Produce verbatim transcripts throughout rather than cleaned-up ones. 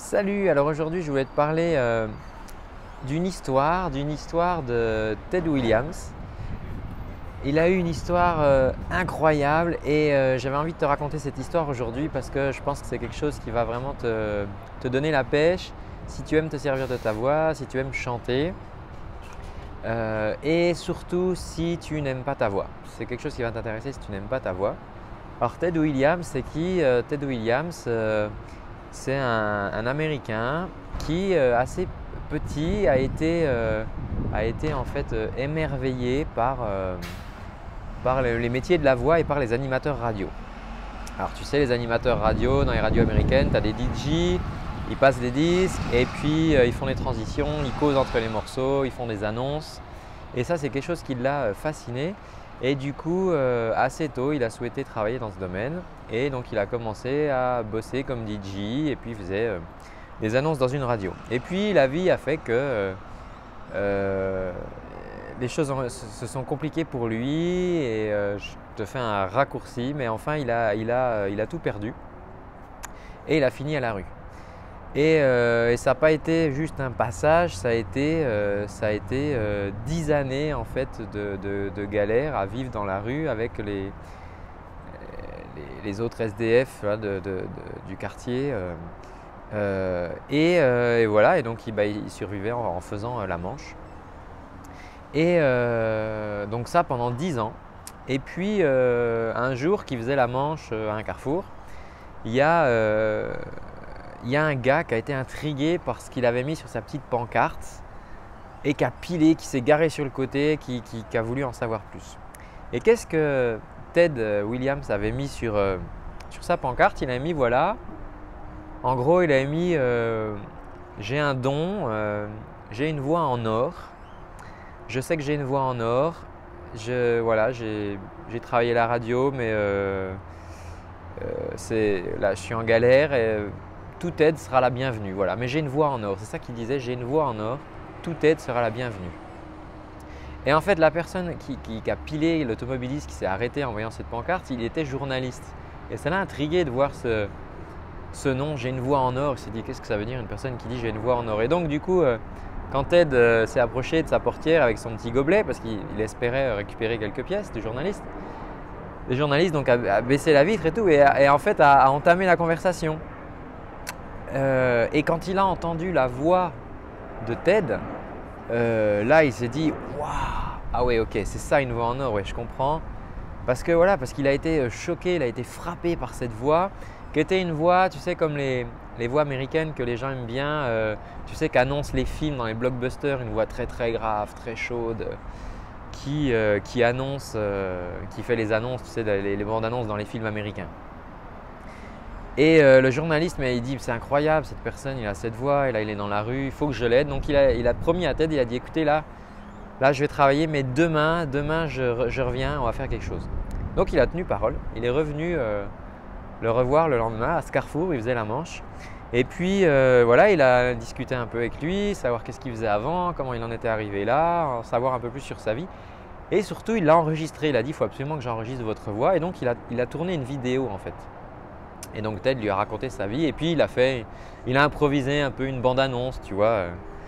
Salut, alors aujourd'hui je voulais te parler euh, d'une histoire, d'une histoire de Ted Williams. Il a eu une histoire euh, incroyable et euh, j'avais envie de te raconter cette histoire aujourd'hui parce que je pense que c'est quelque chose qui va vraiment te, te donner la pêche si tu aimes te servir de ta voix, si tu aimes chanter euh, et surtout si tu n'aimes pas ta voix. C'est quelque chose qui va t'intéresser si tu n'aimes pas ta voix. Alors Ted Williams, c'est qui? euh, Ted Williams, euh, c'est un, un Américain qui, euh, assez petit, a été, euh, a été en fait euh, émerveillé par, euh, par les, les métiers de la voix et par les animateurs radio. Alors tu sais, les animateurs radio, dans les radios américaines, tu as des D J, ils passent des disques et puis euh, ils font des transitions, ils causent entre les morceaux, ils font des annonces. Et ça, c'est quelque chose qui l'a euh, fasciné. Et du coup, euh, assez tôt, il a souhaité travailler dans ce domaine. Et donc, il a commencé à bosser comme D J et puis il faisait euh, des annonces dans une radio. Et puis, la vie a fait que euh, euh, les choses ont, se sont compliquées pour lui. Et euh, je te fais un raccourci, mais enfin, il a, il a, il a tout perdu. Et il a fini à la rue. Et, euh, et ça n'a pas été juste un passage, ça a été, euh, ça a été euh, dix années en fait de, de, de galère à vivre dans la rue avec les, les, les autres S D F là, de, de, de, du quartier. Euh, euh, et, euh, et voilà, et donc il, bah, il survivait en, en faisant euh, la manche. Et euh, donc ça pendant dix ans. Et puis euh, un jour qu'il faisait la manche à un carrefour, il y a… Euh, il y a un gars qui a été intrigué par ce qu'il avait mis sur sa petite pancarte et qui a pilé, qui s'est garé sur le côté, qui, qui, qui a voulu en savoir plus. Et qu'est-ce que Ted Williams avait mis sur, euh, sur sa pancarte? Il avait mis voilà, en gros il avait mis euh, j'ai un don, euh, j'ai une voix en or, je sais que j'ai une voix en or, je, voilà, j'ai travaillé à la radio mais euh, euh, c'est, là je suis en galère et toute aide sera la bienvenue, voilà. Mais j'ai une voix en or, c'est ça qu'il disait, j'ai une voix en or, toute aide sera la bienvenue. Et en fait, la personne qui, qui, qui a pilé, l'automobiliste qui s'est arrêté en voyant cette pancarte, il était journaliste. Et ça l'a intrigué de voir ce, ce nom, j'ai une voix en or. Il s'est dit, qu'est-ce que ça veut dire une personne qui dit j'ai une voix en or? Et donc du coup, euh, quand Ted euh, s'est approché de sa portière avec son petit gobelet, parce qu'il espérait récupérer quelques pièces du journaliste, le journaliste donc, a, a baissé la vitre et tout, et, et en fait a, a entamé la conversation. Euh, et quand il a entendu la voix de Ted, euh, là il s'est dit waouh, ah ouais, ok, c'est ça une voix en or, ouais, je comprends. Parce que voilà, parce qu'il a été choqué, il a été frappé par cette voix, qui était une voix, tu sais, comme les, les voix américaines que les gens aiment bien, euh, tu sais, qu'annoncent les films dans les blockbusters, une voix très très grave, très chaude, qui, euh, qui annonce, euh, qui fait les annonces, tu sais, les, les bandes annonces dans les films américains. Et euh, le journaliste, mais il dit c'est incroyable, cette personne, il a cette voix, et là il est dans la rue, il faut que je l'aide. Donc il a, il a promis à Ted, il a dit écoutez là, là je vais travailler, mais demain, demain je, je reviens, on va faire quelque chose. Donc il a tenu parole, il est revenu euh, le revoir le lendemain à ce carrefour, il faisait la manche. Et puis euh, voilà, il a discuté un peu avec lui, savoir qu'est-ce qu'il faisait avant, comment il en était arrivé là, en savoir un peu plus sur sa vie. Et surtout il l'a enregistré, il a dit il faut absolument que j'enregistre votre voix. Et donc il a, il a tourné une vidéo en fait. Et donc Ted lui a raconté sa vie et puis il a fait, il a improvisé un peu une bande-annonce, tu vois.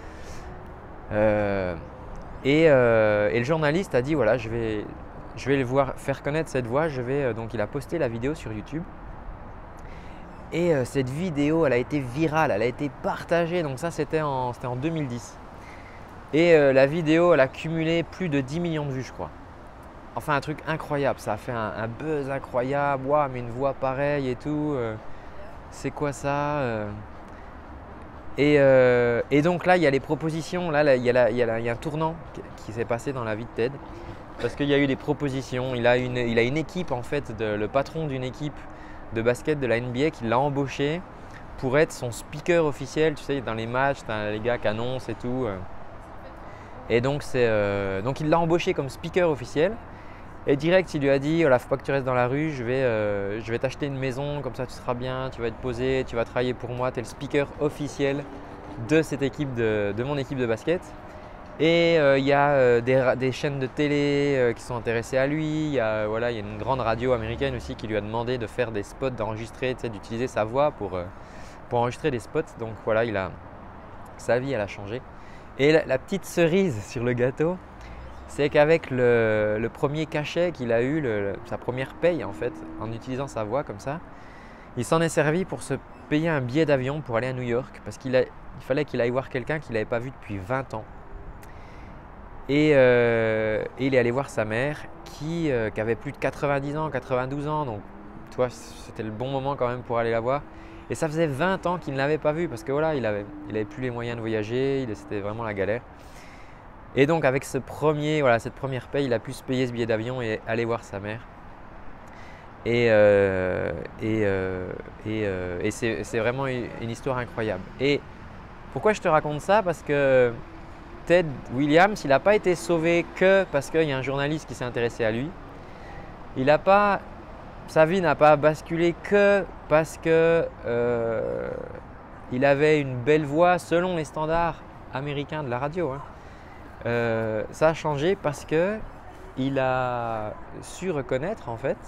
Euh, et, euh, et le journaliste a dit voilà, je vais, je vais le voir faire connaître cette voix. Je vais, donc il a posté la vidéo sur YouTube. Et euh, cette vidéo, elle a été virale, elle a été partagée. Donc ça, c'était en, c'était en deux mille dix. Et euh, la vidéo, elle a cumulé plus de dix millions de vues, je crois. Enfin, un truc incroyable, ça a fait un, un buzz incroyable. Waouh, mais une voix pareille et tout. Euh, c'est quoi ça euh et, euh, et donc là, il y a les propositions. Là, là il, y a la, il, y a la, il y a un tournant qui, qui s'est passé dans la vie de Ted. Parce qu'il y a eu des propositions. Il a une, il a une équipe, en fait, de, le patron d'une équipe de basket de la N B A qui l'a embauché pour être son speaker officiel. Tu sais, dans les matchs, tu as les gars qui annoncent et tout. Et donc, c'est, euh, donc il l'a embauché comme speaker officiel. Et direct, il lui a dit, voilà, faut pas que tu restes dans la rue, je vais, euh, je vais t'acheter une maison, comme ça tu seras bien, tu vas être posé, tu vas travailler pour moi, tu es le speaker officiel de cette équipe, de, de mon équipe de basket. Et il euh, y a euh, des, des chaînes de télé euh, qui sont intéressées à lui, il y a, voilà, y a une grande radio américaine aussi qui lui a demandé de faire des spots, d'enregistrer, tu sais, d'utiliser sa voix pour, euh, pour enregistrer des spots. Donc voilà, il a, sa vie elle a changé. Et la, la petite cerise sur le gâteau, c'est qu'avec le, le premier cachet qu'il a eu, le, le, sa première paye en fait, en utilisant sa voix comme ça, il s'en est servi pour se payer un billet d'avion pour aller à New York parce qu'il il fallait qu'il aille voir quelqu'un qu'il n'avait pas vu depuis vingt ans. Et, euh, et il est allé voir sa mère qui, euh, qui avait plus de quatre-vingt-dix ans, quatre-vingt-douze ans. Donc, tu vois, c'était le bon moment quand même pour aller la voir. Et ça faisait vingt ans qu'il ne l'avait pas vue parce que voilà, il n'avait il avait plus les moyens de voyager, c'était vraiment la galère. Et donc, avec ce premier, voilà, cette première paye, il a pu se payer ce billet d'avion et aller voir sa mère. Et, euh, et, euh, et, euh, et c'est vraiment une histoire incroyable. Et pourquoi je te raconte ça? Parce que Ted Williams, il n'a pas été sauvé que parce qu'il y a un journaliste qui s'est intéressé à lui. Il a pas, sa vie n'a pas basculé que parce que euh, il avait une belle voix selon les standards américains de la radio. Hein. Euh, ça a changé parce que il a su reconnaître en fait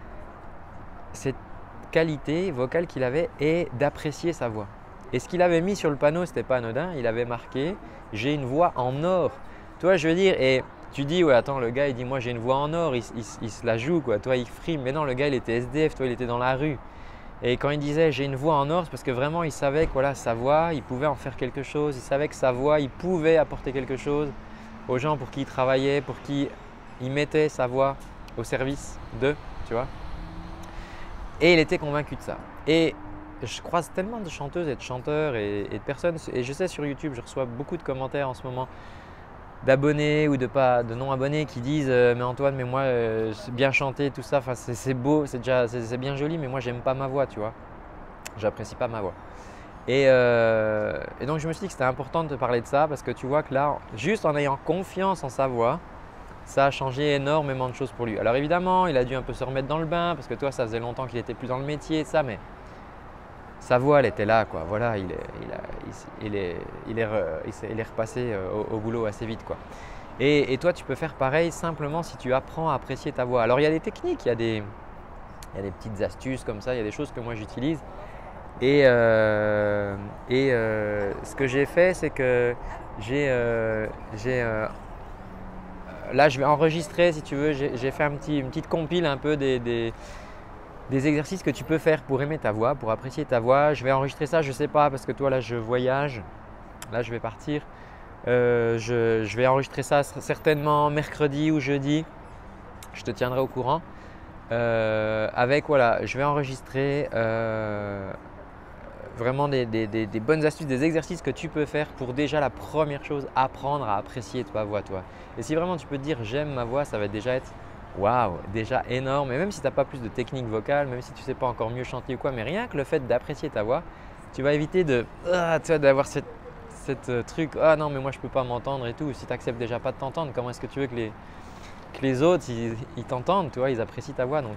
cette qualité vocale qu'il avait et d'apprécier sa voix. Et ce qu'il avait mis sur le panneau, c'était pas anodin, il avait marqué « j'ai une voix en or ». Toi, je veux dire, et tu dis « ouais, attends, le gars, il dit moi j'ai une voix en or, il, il, il se la joue, quoi. Toi, il frime ». Mais non, le gars, il était S D F, toi, il était dans la rue. Et quand il disait « j'ai une voix en or », c'est parce que vraiment, il savait que voilà, sa voix, il pouvait en faire quelque chose. Il savait que sa voix, il pouvait apporter quelque chose aux gens pour qui il travaillait, pour qui il mettait sa voix au service d'eux, tu vois. Et il était convaincu de ça. Et je croise tellement de chanteuses et de chanteurs et, et de personnes, et je sais sur YouTube, je reçois beaucoup de commentaires en ce moment d'abonnés ou de, pas, de non-abonnés qui disent euh, « mais Antoine, mais moi, euh, bien chanter, tout ça, c'est beau, c'est déjà c'est bien joli, mais moi, j'aime pas ma voix, tu vois. J'apprécie pas ma voix. » Et, euh, et donc, je me suis dit que c'était important de te parler de ça parce que tu vois que là, juste en ayant confiance en sa voix, ça a changé énormément de choses pour lui. Alors évidemment, il a dû un peu se remettre dans le bain parce que toi, ça faisait longtemps qu'il était plus dans le métier et ça, mais sa voix, elle était là, quoi. Voilà, il est, il, a, il, il est, il est, il est, il est repassé au, au boulot assez vite, quoi. Et, et toi, tu peux faire pareil simplement si tu apprends à apprécier ta voix. Alors, il y a des techniques, il y a des, il y a des petites astuces comme ça, il y a des choses que moi j'utilise. Et, euh, et euh, ce que j'ai fait, c'est que j'ai, euh, euh, là, je vais enregistrer, si tu veux, j'ai fait un petit, une petite compile un peu des, des des exercices que tu peux faire pour aimer ta voix, pour apprécier ta voix. Je vais enregistrer ça, je ne sais pas, parce que toi là je voyage, là je vais partir. Euh, je, je vais enregistrer ça certainement mercredi ou jeudi, je te tiendrai au courant. Euh, avec, voilà, je vais enregistrer euh, vraiment des, des, des, des bonnes astuces, des exercices que tu peux faire pour déjà la première chose, apprendre à apprécier ta voix, toi. Et si vraiment tu peux te dire j'aime ma voix, ça va déjà être waouh, déjà énorme. Et même si tu n'as pas plus de technique vocale, même si tu ne sais pas encore mieux chanter ou quoi, mais rien que le fait d'apprécier ta voix, tu vas éviter de ah, tu vois, d'avoir cette, cette euh, truc ah non mais moi je peux pas m'entendre et tout. Si tu n'acceptes déjà pas de t'entendre, comment est-ce que tu veux que les, que les autres ils, ils t'entendent, tu vois, ils apprécient ta voix donc.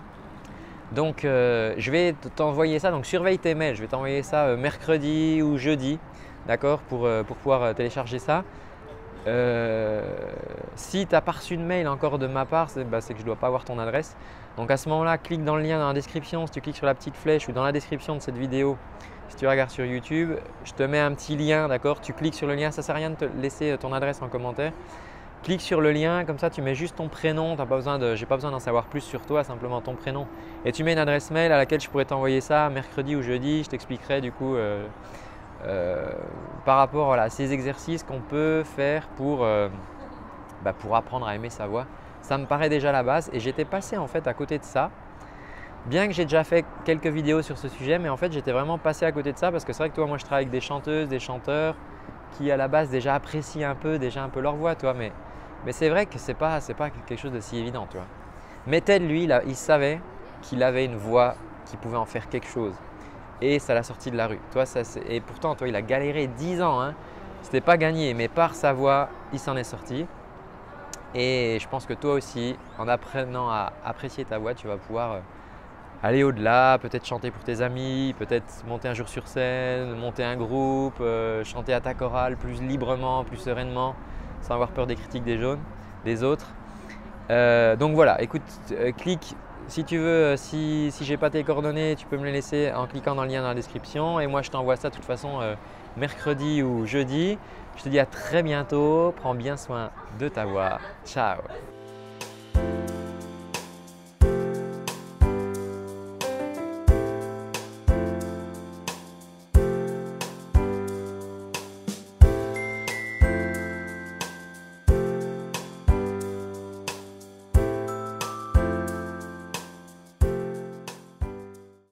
Donc euh, je vais t'envoyer ça, donc surveille tes mails, je vais t'envoyer ça euh, mercredi ou jeudi, d'accord, pour, euh, pour pouvoir euh, télécharger ça. Euh, si tu n'as pas reçu de mail encore de ma part, c'est bah, que je ne dois pas avoir ton adresse. Donc à ce moment-là, clique dans le lien dans la description. Si tu cliques sur la petite flèche ou dans la description de cette vidéo, si tu regardes sur YouTube, je te mets un petit lien, d'accord? Tu cliques sur le lien, ça ne sert à rien de te laisser ton adresse en commentaire. Clique sur le lien, comme ça tu mets juste ton prénom, t'as pas besoin de, j'ai pas besoin d'en savoir plus sur toi, simplement ton prénom. Et tu mets une adresse mail à laquelle je pourrais t'envoyer ça mercredi ou jeudi, je t'expliquerai du coup euh, euh, par rapport voilà, à ces exercices qu'on peut faire pour, euh, bah, pour apprendre à aimer sa voix. Ça me paraît déjà la base et j'étais passé en fait à côté de ça. Bien que j'ai déjà fait quelques vidéos sur ce sujet, mais en fait j'étais vraiment passé à côté de ça parce que c'est vrai que toi, moi je travaille avec des chanteuses, des chanteurs qui à la base déjà apprécient un peu, déjà un peu leur voix, toi, mais Mais c'est vrai que ce n'est pas, pas quelque chose de si évident, tu vois. Mais Ted, lui, il, il savait qu'il avait une voix qui pouvait en faire quelque chose. Et ça l'a sorti de la rue. Toi, ça, et pourtant, toi, il a galéré dix ans. Hein. Ce n'était pas gagné, mais par sa voix, il s'en est sorti. Et je pense que toi aussi, en apprenant à apprécier ta voix, tu vas pouvoir aller au-delà, peut-être chanter pour tes amis, peut-être monter un jour sur scène, monter un groupe, euh, chanter à ta chorale plus librement, plus sereinement, sans avoir peur des critiques des jaunes, des autres. Euh, donc voilà, écoute, euh, clique Si tu veux, si, si j'ai pas tes coordonnées, tu peux me les laisser en cliquant dans le lien dans la description. Et moi, je t'envoie ça de toute façon euh, mercredi ou jeudi. Je te dis à très bientôt. Prends bien soin de ta voix. Ciao!